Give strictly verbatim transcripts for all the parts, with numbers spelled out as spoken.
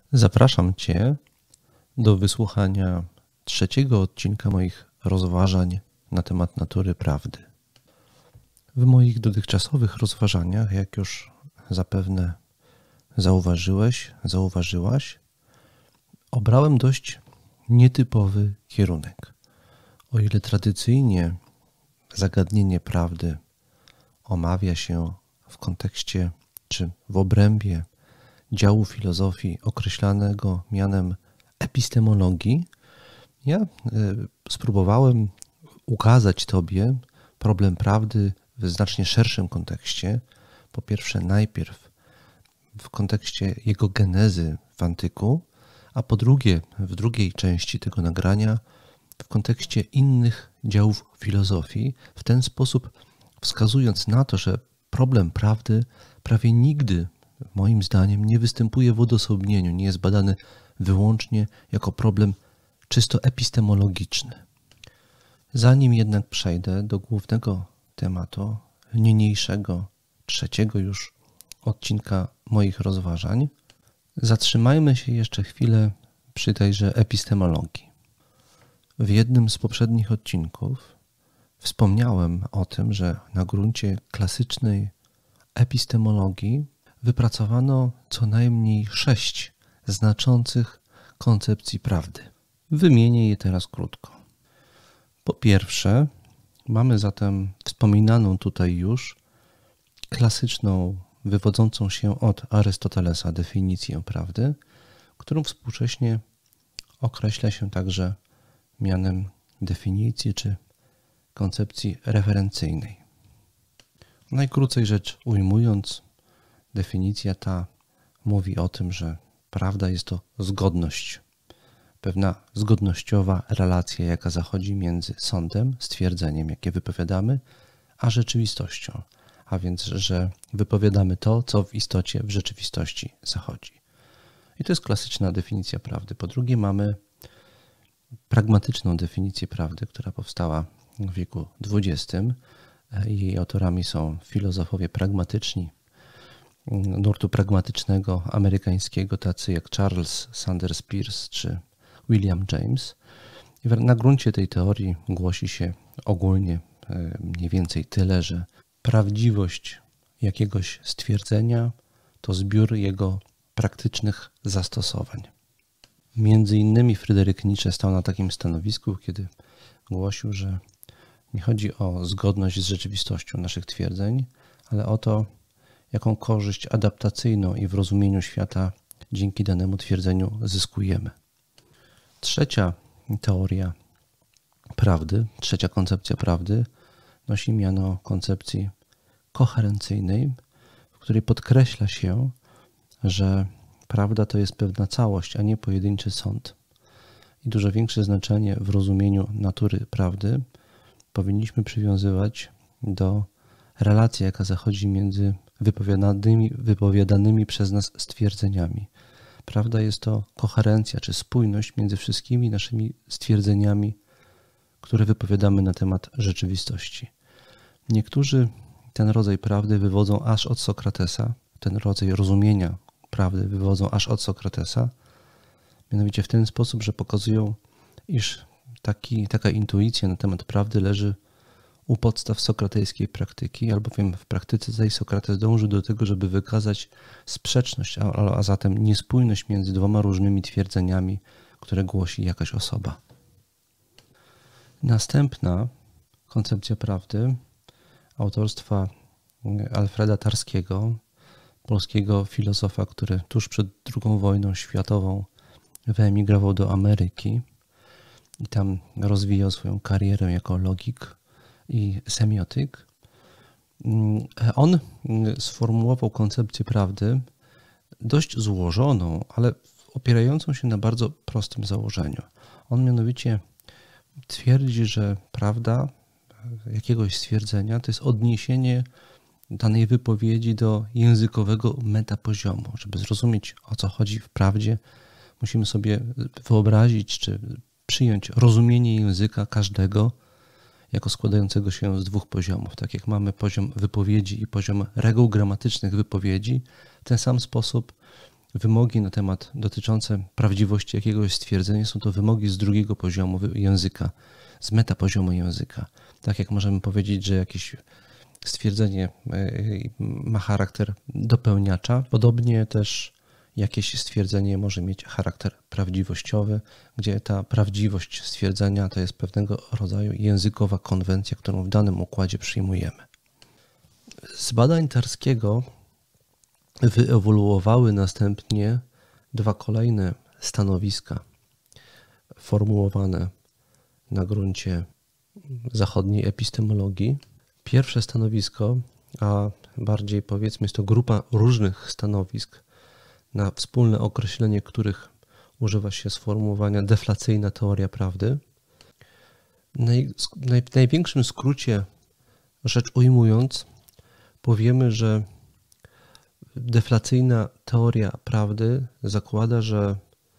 Zapraszam Cię do wysłuchania trzeciego odcinka moich rozważań na temat natury prawdy. W moich dotychczasowych rozważaniach, jak już zapewne zauważyłeś, zauważyłaś, obrałem dość nietypowy kierunek. O ile tradycyjnie zagadnienie prawdy omawia się w kontekście czy w obrębie działu filozofii określanego mianem epistemologii, ja y, spróbowałem ukazać Tobie problem prawdy w znacznie szerszym kontekście. Po pierwsze, najpierw w kontekście jego genezy w antyku, a po drugie, w drugiej części tego nagrania, w kontekście innych działów filozofii, w ten sposób wskazując na to, że problem prawdy prawie nigdy, moim zdaniem, nie występuje w odosobnieniu, nie jest badany wyłącznie jako problem czysto epistemologiczny. Zanim jednak przejdę do głównego tematu niniejszego, trzeciego już odcinka moich rozważań, zatrzymajmy się jeszcze chwilę przy tejże epistemologii. W jednym z poprzednich odcinków wspomniałem o tym, że na gruncie klasycznej epistemologii wypracowano co najmniej sześć znaczących koncepcji prawdy. Wymienię je teraz krótko. Po pierwsze, mamy zatem wspominaną tutaj już klasyczną, wywodzącą się od Arystotelesa definicję prawdy, którą współcześnie określa się także mianem definicji czy koncepcji referencyjnej. Najkrócej rzecz ujmując, definicja ta mówi o tym, że prawda jest to zgodność, pewna zgodnościowa relacja, jaka zachodzi między sądem, stwierdzeniem, jakie wypowiadamy, a rzeczywistością, a więc, że wypowiadamy to, co w istocie w rzeczywistości zachodzi. I to jest klasyczna definicja prawdy. Po drugie, mamy pragmatyczną definicję prawdy, która powstała w wieku dwudziestym. Jej autorami są filozofowie pragmatyczni, nurtu pragmatycznego amerykańskiego, tacy jak Charles Sanders Peirce czy William James. I na gruncie tej teorii głosi się ogólnie mniej więcej tyle, że prawdziwość jakiegoś stwierdzenia to zbiór jego praktycznych zastosowań. Między innymi Fryderyk Nietzsche stał na takim stanowisku, kiedy głosił, że nie chodzi o zgodność z rzeczywistością naszych twierdzeń, ale o to, jaką korzyść adaptacyjną i w rozumieniu świata dzięki danemu twierdzeniu zyskujemy. Trzecia teoria prawdy, trzecia koncepcja prawdy nosi miano koncepcji koherencyjnej, w której podkreśla się, że prawda to jest pewna całość, a nie pojedynczy sąd. I dużo większe znaczenie w rozumieniu natury prawdy powinniśmy przywiązywać do relacji, jaka zachodzi między wypowiadanymi, wypowiadanymi przez nas stwierdzeniami. Prawda jest to koherencja czy spójność między wszystkimi naszymi stwierdzeniami, które wypowiadamy na temat rzeczywistości. Niektórzy ten rodzaj prawdy wywodzą aż od Sokratesa, ten rodzaj rozumienia prawdy wywodzą aż od Sokratesa, mianowicie w ten sposób, że pokazują, iż taki, taka intuicja na temat prawdy leży u podstaw sokratejskiej praktyki, albowiem w praktyce tej Sokrates dąży do tego, żeby wykazać sprzeczność, a, a zatem niespójność między dwoma różnymi twierdzeniami, które głosi jakaś osoba. Następna koncepcja prawdy autorstwa Alfreda Tarskiego, polskiego filozofa, który tuż przed drugą wojną światową wyemigrował do Ameryki i tam rozwijał swoją karierę jako logik i semiotyk. On sformułował koncepcję prawdy dość złożoną, ale opierającą się na bardzo prostym założeniu. On mianowicie twierdzi, że prawda jakiegoś stwierdzenia to jest odniesienie danej wypowiedzi do językowego metapoziomu. Żeby zrozumieć, o co chodzi w prawdzie, musimy sobie wyobrazić czy przyjąć rozumienie języka każdego jako składającego się z dwóch poziomów. Tak jak mamy poziom wypowiedzi i poziom reguł gramatycznych wypowiedzi, w ten sam sposób wymogi na temat dotyczące prawdziwości jakiegoś stwierdzenia są to wymogi z drugiego poziomu języka, z metapoziomu języka. Tak jak możemy powiedzieć, że jakieś stwierdzenie ma charakter dopełniacza, podobnie też jakieś stwierdzenie może mieć charakter prawdziwościowy, gdzie ta prawdziwość stwierdzenia to jest pewnego rodzaju językowa konwencja, którą w danym układzie przyjmujemy. Z badań Tarskiego wyewoluowały następnie dwa kolejne stanowiska formułowane na gruncie zachodniej epistemologii. Pierwsze stanowisko, a bardziej powiedzmy jest to grupa różnych stanowisk, na wspólne określenie których używa się sformułowania deflacyjna teoria prawdy. Naj, naj, w największym skrócie rzecz ujmując, powiemy, że deflacyjna teoria prawdy zakłada, że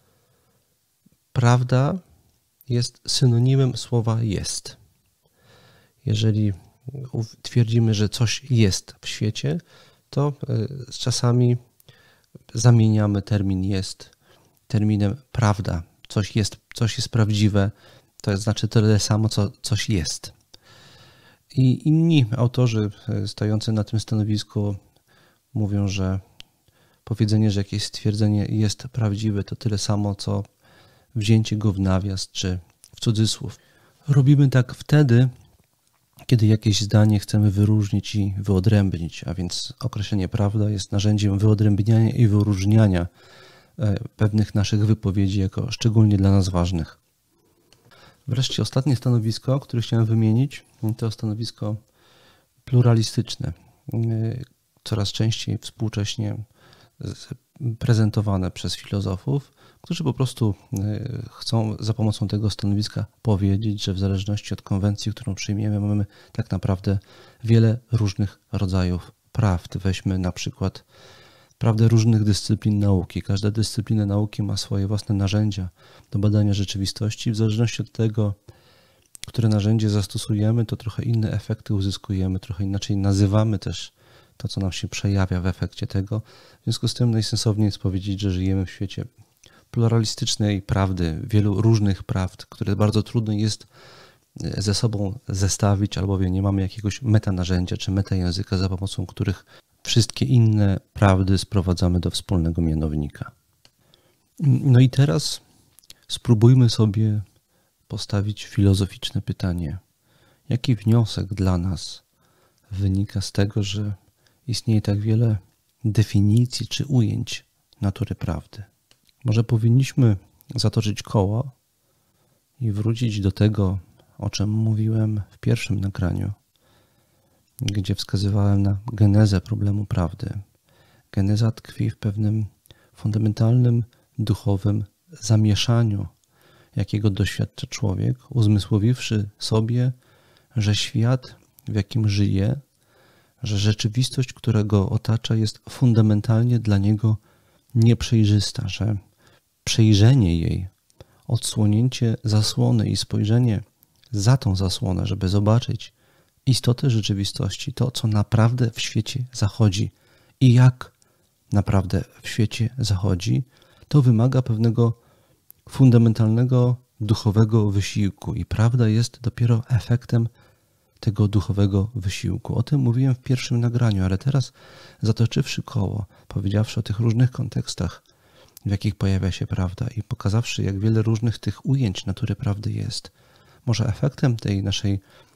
prawda jest synonimem słowa jest. Jeżeli twierdzimy, że coś jest w świecie, to z czasami zamieniamy termin jest terminem prawda. Coś jest, coś jest prawdziwe, to znaczy tyle samo, co coś jest. I inni autorzy stojący na tym stanowisku mówią, że powiedzenie, że jakieś stwierdzenie jest prawdziwe, to tyle samo, co wzięcie go w nawias czy w cudzysłów. Robimy tak wtedy, kiedy jakieś zdanie chcemy wyróżnić i wyodrębnić, a więc określenie prawda jest narzędziem wyodrębniania i wyróżniania pewnych naszych wypowiedzi jako szczególnie dla nas ważnych. Wreszcie ostatnie stanowisko, które chciałem wymienić, to stanowisko pluralistyczne, coraz częściej współcześnie prezentowane przez filozofów, którzy po prostu chcą za pomocą tego stanowiska powiedzieć, że w zależności od konwencji, którą przyjmiemy, mamy tak naprawdę wiele różnych rodzajów prawd. Weźmy na przykład prawdę różnych dyscyplin nauki. Każda dyscyplina nauki ma swoje własne narzędzia do badania rzeczywistości. W zależności od tego, które narzędzie zastosujemy, to trochę inne efekty uzyskujemy, trochę inaczej nazywamy też to, co nam się przejawia w efekcie tego. W związku z tym najsensowniej jest powiedzieć, że żyjemy w świecie pluralistycznej prawdy, wielu różnych prawd, które bardzo trudno jest ze sobą zestawić, albowiem nie mamy jakiegoś metanarzędzia czy metajęzyka, za pomocą których wszystkie inne prawdy sprowadzamy do wspólnego mianownika. No i teraz spróbujmy sobie postawić filozoficzne pytanie. Jaki wniosek dla nas wynika z tego, że istnieje tak wiele definicji czy ujęć natury prawdy? Może powinniśmy zatoczyć koło i wrócić do tego, o czym mówiłem w pierwszym nagraniu, gdzie wskazywałem na genezę problemu prawdy. Geneza tkwi w pewnym fundamentalnym, duchowym zamieszaniu, jakiego doświadcza człowiek, uzmysłowiwszy sobie, że świat, w jakim żyje, że rzeczywistość, która go otacza, jest fundamentalnie dla niego nieprzejrzysta, że przejrzenie jej, odsłonięcie zasłony i spojrzenie za tą zasłonę, żeby zobaczyć istotę rzeczywistości, to, co naprawdę w świecie zachodzi i jak naprawdę w świecie zachodzi, to wymaga pewnego fundamentalnego, duchowego wysiłku i prawda jest dopiero efektem tego duchowego wysiłku. O tym mówiłem w pierwszym nagraniu, ale teraz zatoczywszy koło, powiedziawszy o tych różnych kontekstach, w jakich pojawia się prawda i pokazawszy, jak wiele różnych tych ujęć natury prawdy jest, może efektem tej naszej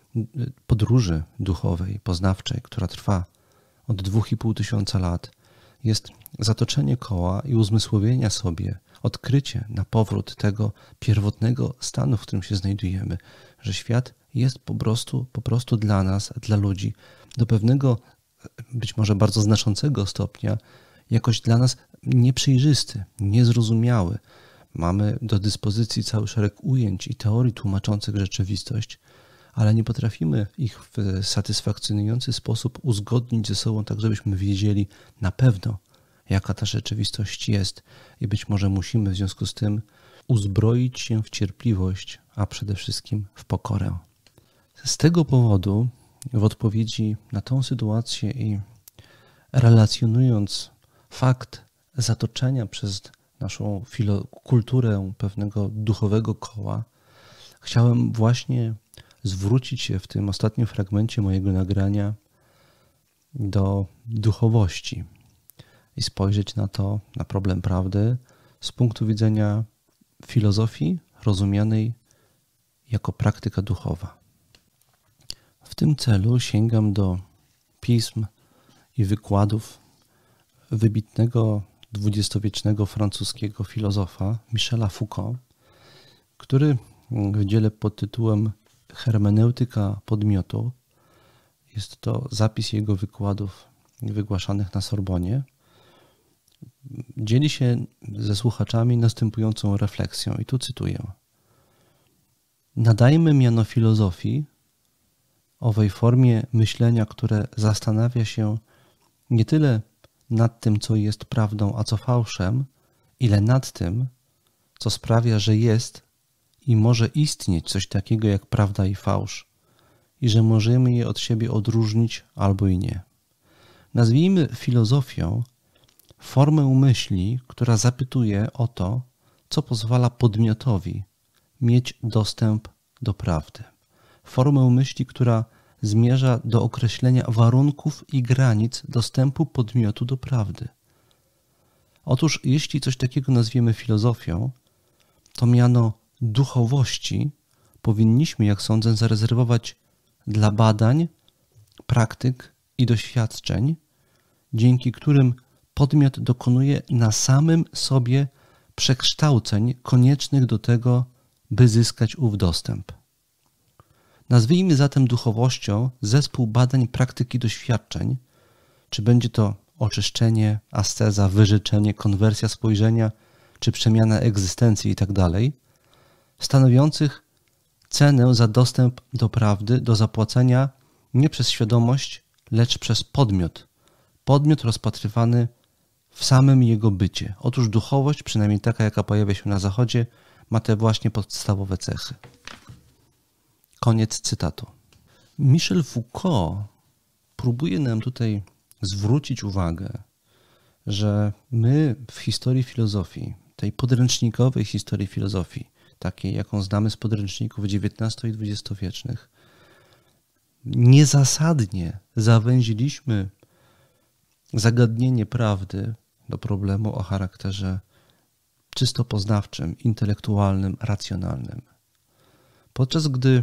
podróży duchowej, poznawczej, która trwa od dwóch i pół tysiąca lat, jest zatoczenie koła i uzmysłowienia sobie, odkrycie na powrót tego pierwotnego stanu, w którym się znajdujemy, że świat jest po prostu, po prostu dla nas, dla ludzi, do pewnego, być może bardzo znaczącego stopnia, jakoś dla nas nieprzejrzysty, niezrozumiały. Mamy do dyspozycji cały szereg ujęć i teorii tłumaczących rzeczywistość, ale nie potrafimy ich w satysfakcjonujący sposób uzgodnić ze sobą, tak żebyśmy wiedzieli na pewno, jaka ta rzeczywistość jest i być może musimy w związku z tym uzbroić się w cierpliwość, a przede wszystkim w pokorę. Z tego powodu w odpowiedzi na tą sytuację i relacjonując fakt zatoczenia przez naszą filo- kulturę pewnego duchowego koła, chciałem właśnie zwrócić się w tym ostatnim fragmencie mojego nagrania do duchowości i spojrzeć na to, na problem prawdy z punktu widzenia filozofii rozumianej jako praktyka duchowa. W tym celu sięgam do pism i wykładów wybitnego dwudziestowiecznego francuskiego filozofa Michela Foucault, który w dziele pod tytułem Hermeneutyka podmiotu, jest to zapis jego wykładów wygłaszanych na Sorbonie, dzieli się ze słuchaczami następującą refleksją i tu cytuję: nadajmy miano filozofii owej formie myślenia, które zastanawia się nie tyle nad tym, co jest prawdą, a co fałszem, ile nad tym, co sprawia, że jest i może istnieć coś takiego jak prawda i fałsz i że możemy je od siebie odróżnić albo i nie. Nazwijmy filozofią formę myśli, która zapytuje o to, co pozwala podmiotowi mieć dostęp do prawdy. Formę myśli, która zmierza do określenia warunków i granic dostępu podmiotu do prawdy. Otóż jeśli coś takiego nazwiemy filozofią, to miano duchowości powinniśmy, jak sądzę, zarezerwować dla badań, praktyk i doświadczeń, dzięki którym podmiot dokonuje na samym sobie przekształceń koniecznych do tego, by zyskać ów dostęp. Nazwijmy zatem duchowością zespół badań, praktyk i doświadczeń, czy będzie to oczyszczenie, asceza, wyrzeczenie, konwersja spojrzenia, czy przemiana egzystencji itd., stanowiących cenę za dostęp do prawdy, do zapłacenia nie przez świadomość, lecz przez podmiot. Podmiot rozpatrywany w samym jego bycie. Otóż duchowość, przynajmniej taka, jaka pojawia się na Zachodzie, ma te właśnie podstawowe cechy. Koniec cytatu. Michel Foucault próbuje nam tutaj zwrócić uwagę, że my w historii filozofii, tej podręcznikowej historii filozofii, takiej jaką znamy z podręczników dziewiętnasto- i dwudziestowiecznych, niezasadnie zawęziliśmy zagadnienie prawdy do problemu o charakterze czysto poznawczym, intelektualnym, racjonalnym. Podczas gdy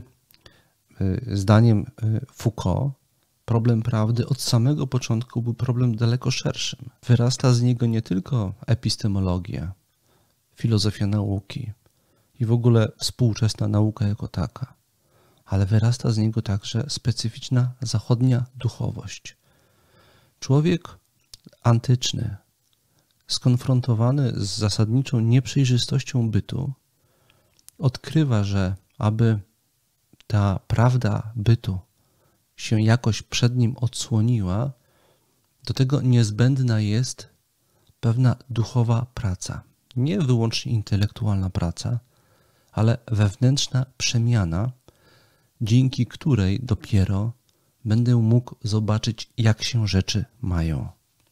zdaniem Foucault problem prawdy od samego początku był problem daleko szerszym. Wyrasta z niego nie tylko epistemologia, filozofia nauki i w ogóle współczesna nauka jako taka, ale wyrasta z niego także specyficzna zachodnia duchowość. Człowiek antyczny, skonfrontowany z zasadniczą nieprzejrzystością bytu, odkrywa, że aby ta prawda bytu się jakoś przed nim odsłoniła, do tego niezbędna jest pewna duchowa praca. Nie wyłącznie intelektualna praca, ale wewnętrzna przemiana, dzięki której dopiero będę mógł zobaczyć, jak się rzeczy mają.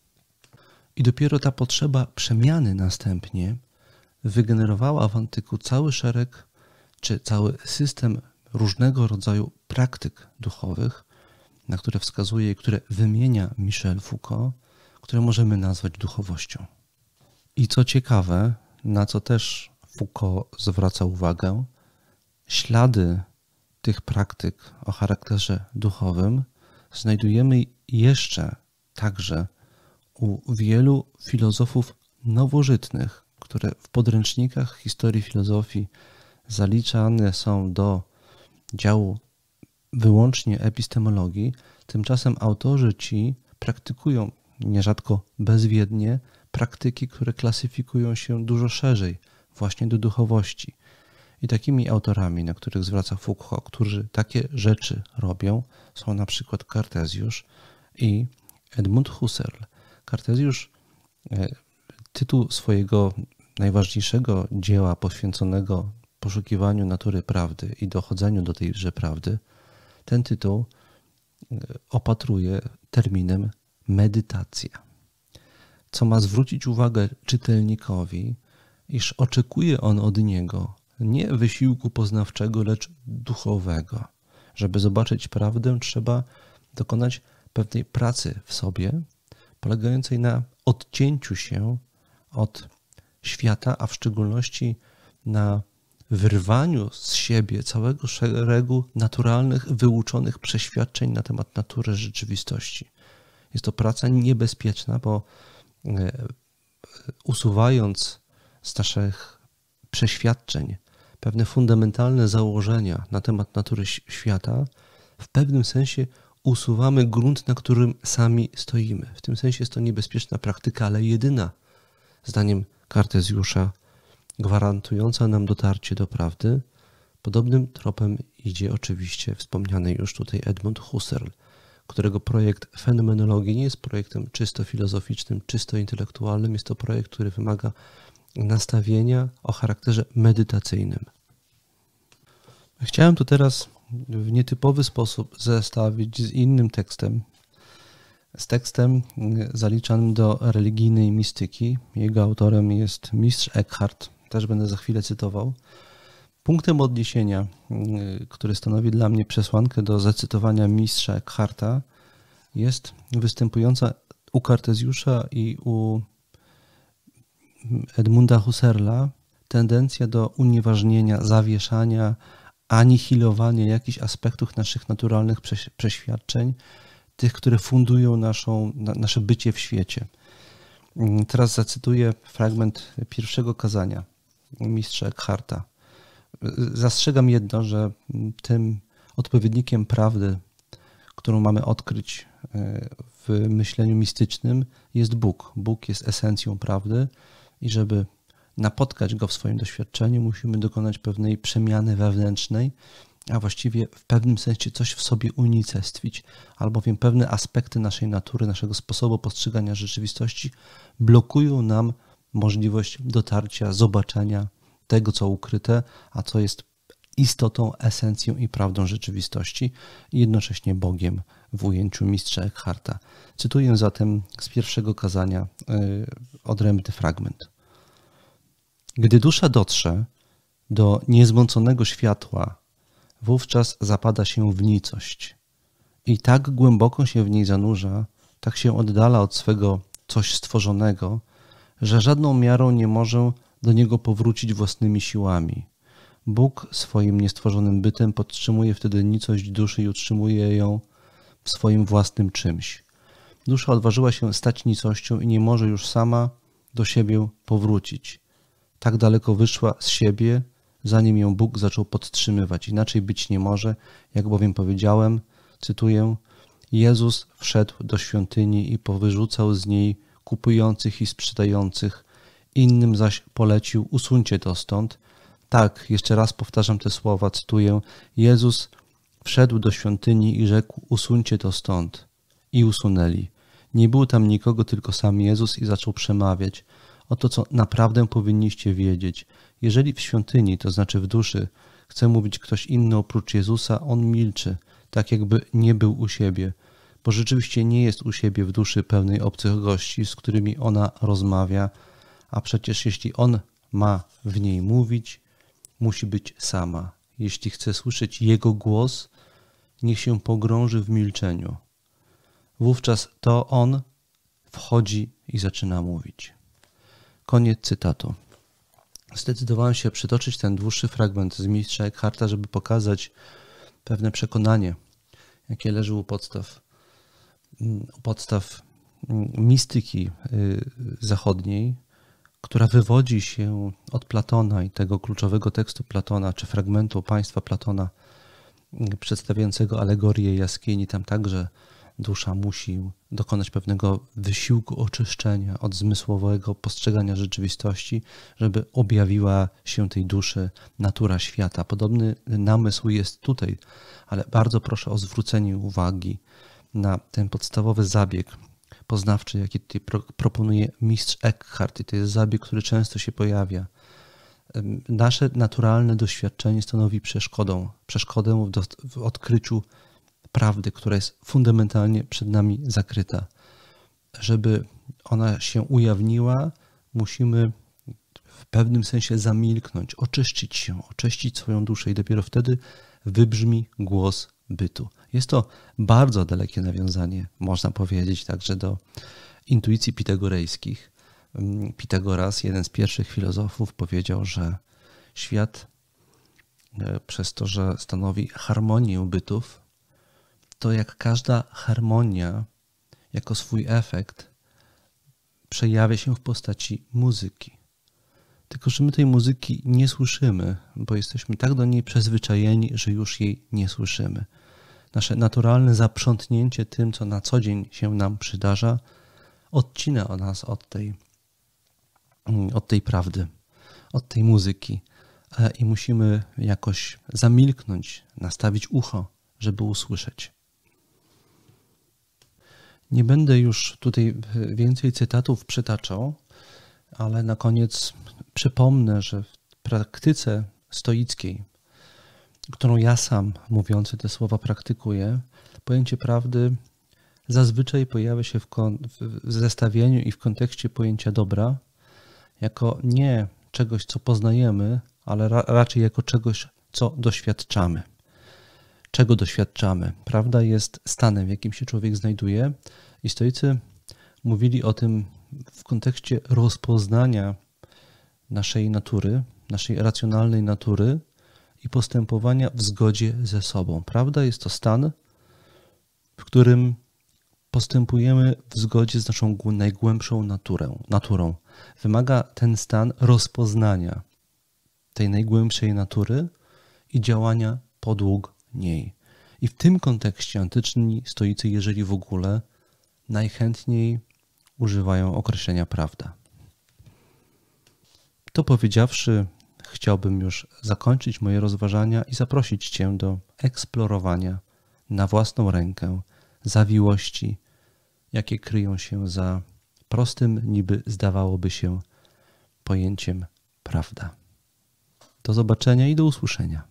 I dopiero ta potrzeba przemiany następnie wygenerowała w antyku cały szereg, czy cały system różnego rodzaju praktyk duchowych, na które wskazuje i które wymienia Michel Foucault, które możemy nazwać duchowością. I co ciekawe, na co też Foucault zwraca uwagę, ślady tych praktyk o charakterze duchowym znajdujemy jeszcze także u wielu filozofów nowożytnych, które w podręcznikach historii filozofii zaliczane są do działu wyłącznie epistemologii. Tymczasem autorzy ci praktykują nierzadko bezwiednie praktyki, które klasyfikują się dużo szerzej właśnie do duchowości. I takimi autorami, na których zwraca Foucault, którzy takie rzeczy robią, są na przykład Kartezjusz i Edmund Husserl. Kartezjusz tytuł swojego najważniejszego dzieła poświęconego poszukiwaniu natury prawdy i dochodzeniu do tejże prawdy, ten tytuł opatruje terminem medytacja. co ma zwrócić uwagę czytelnikowi, iż oczekuje on od niego nie wysiłku poznawczego, lecz duchowego. Żeby zobaczyć prawdę, trzeba dokonać pewnej pracy w sobie, polegającej na odcięciu się od świata, a w szczególności na wyrwaniu z siebie całego szeregu naturalnych, wyuczonych przeświadczeń na temat natury rzeczywistości. Jest to praca niebezpieczna, bo usuwając z naszych przeświadczeń pewne fundamentalne założenia na temat natury świata, w pewnym sensie usuwamy grunt, na którym sami stoimy. W tym sensie jest to niebezpieczna praktyka, ale jedyna, zdaniem Kartezjusza, gwarantująca nam dotarcie do prawdy. Podobnym tropem idzie oczywiście wspomniany już tutaj Edmund Husserl, którego projekt fenomenologii nie jest projektem czysto filozoficznym, czysto intelektualnym. Jest to projekt, który wymaga nastawienia o charakterze medytacyjnym. Chciałem to teraz w nietypowy sposób zestawić z innym tekstem, z tekstem zaliczanym do religijnej mistyki. Jego autorem jest mistrz Eckhart, też będę za chwilę cytował. Punktem odniesienia, który stanowi dla mnie przesłankę do zacytowania mistrza Eckharta, jest występująca u Kartezjusza i u Edmunda Husserla tendencja do unieważnienia, zawieszania, anihilowania jakichś aspektów naszych naturalnych przeświadczeń, tych, które fundują naszą, nasze bycie w świecie. Teraz zacytuję fragment pierwszego kazania mistrza Eckharta. Zastrzegam jedno, że tym odpowiednikiem prawdy, którą mamy odkryć w myśleniu mistycznym, jest Bóg. Bóg jest esencją prawdy i żeby napotkać Go w swoim doświadczeniu, musimy dokonać pewnej przemiany wewnętrznej, a właściwie w pewnym sensie coś w sobie unicestwić, albowiem pewne aspekty naszej natury, naszego sposobu postrzegania rzeczywistości blokują nam możliwość dotarcia, zobaczenia tego, co ukryte, a co jest istotą, esencją i prawdą rzeczywistości i jednocześnie Bogiem w ujęciu mistrza Eckharta. Cytuję zatem z pierwszego kazania yy, odrębny fragment. Gdy dusza dotrze do niezmąconego światła, wówczas zapada się w nicość i tak głęboko się w niej zanurza, tak się oddala od swego coś stworzonego, że żadną miarą nie może do niego powrócić własnymi siłami. Bóg swoim niestworzonym bytem podtrzymuje wtedy nicość duszy i utrzymuje ją w swoim własnym czymś. Dusza odważyła się stać nicością i nie może już sama do siebie powrócić. Tak daleko wyszła z siebie, zanim ją Bóg zaczął podtrzymywać. Inaczej być nie może, jak bowiem powiedziałem, cytuję, Jezus wszedł do świątyni i powyrzucał z niej kupujących i sprzedających, innym zaś polecił, usuńcie to stąd. Tak, jeszcze raz powtarzam te słowa, cytuję, Jezus wszedł do świątyni i rzekł, usuńcie to stąd. I usunęli. Nie było tam nikogo, tylko sam Jezus i zaczął przemawiać. Oto co naprawdę powinniście wiedzieć. Jeżeli w świątyni, to znaczy w duszy, chce mówić ktoś inny oprócz Jezusa, on milczy, tak jakby nie był u siebie, bo rzeczywiście nie jest u siebie w duszy pełnej obcych gości, z którymi ona rozmawia, a przecież jeśli on ma w niej mówić, musi być sama. Jeśli chce słyszeć Jego głos, niech się pogrąży w milczeniu. Wówczas to on wchodzi i zaczyna mówić. Koniec cytatu. Zdecydowałem się przytoczyć ten dłuższy fragment z mistrza Eckharta, żeby pokazać pewne przekonanie, jakie leży u podstaw, u podstaw mistyki zachodniej, która wywodzi się od Platona i tego kluczowego tekstu Platona, czy fragmentu Państwa Platona, przedstawiającego alegorię jaskini. Tam także dusza musi dokonać pewnego wysiłku oczyszczenia od zmysłowego postrzegania rzeczywistości, żeby objawiła się tej duszy natura świata. Podobny namysł jest tutaj, ale bardzo proszę o zwrócenie uwagi na ten podstawowy zabieg poznawczy, jaki tutaj pro, proponuje mistrz Eckhart. I to jest zabieg, który często się pojawia. Nasze naturalne doświadczenie stanowi przeszkodą, przeszkodę w, do, w odkryciu prawdy, która jest fundamentalnie przed nami zakryta. Żeby ona się ujawniła, musimy w pewnym sensie zamilknąć, oczyścić się, oczyścić swoją duszę i dopiero wtedy wybrzmi głos bytu. Jest to bardzo dalekie nawiązanie, można powiedzieć, także do intuicji pitagorejskich. Pitagoras, jeden z pierwszych filozofów, powiedział, że świat przez to, że stanowi harmonię bytów, to jak każda harmonia jako swój efekt przejawia się w postaci muzyki. Tylko że my tej muzyki nie słyszymy, bo jesteśmy tak do niej przyzwyczajeni, że już jej nie słyszymy. Nasze naturalne zaprzątnięcie tym, co na co dzień się nam przydarza, odcina nas od tej, od tej prawdy, od tej muzyki i musimy jakoś zamilknąć, nastawić ucho, żeby usłyszeć. Nie będę już tutaj więcej cytatów przytaczał, ale na koniec przypomnę, że w praktyce stoickiej, którą ja sam mówiący te słowa praktykuję, pojęcie prawdy zazwyczaj pojawia się w, w zestawieniu i w kontekście pojęcia dobra jako nie czegoś, co poznajemy, ale ra, raczej jako czegoś, co doświadczamy. Czego doświadczamy? Prawda jest stanem, w jakim się człowiek znajduje i stoicy mówili o tym w kontekście rozpoznania naszej natury, naszej racjonalnej natury i postępowania w zgodzie ze sobą. Prawda jest to stan, w którym postępujemy w zgodzie z naszą najgłębszą naturą. naturą. Wymaga ten stan rozpoznania tej najgłębszej natury i działania podług niej. I w tym kontekście antyczni stoicy, jeżeli w ogóle, najchętniej używają określenia prawda. To powiedziawszy, chciałbym już zakończyć moje rozważania i zaprosić Cię do eksplorowania na własną rękę zawiłości, jakie kryją się za prostym, niby zdawałoby się, pojęciem prawda. Do zobaczenia i do usłyszenia.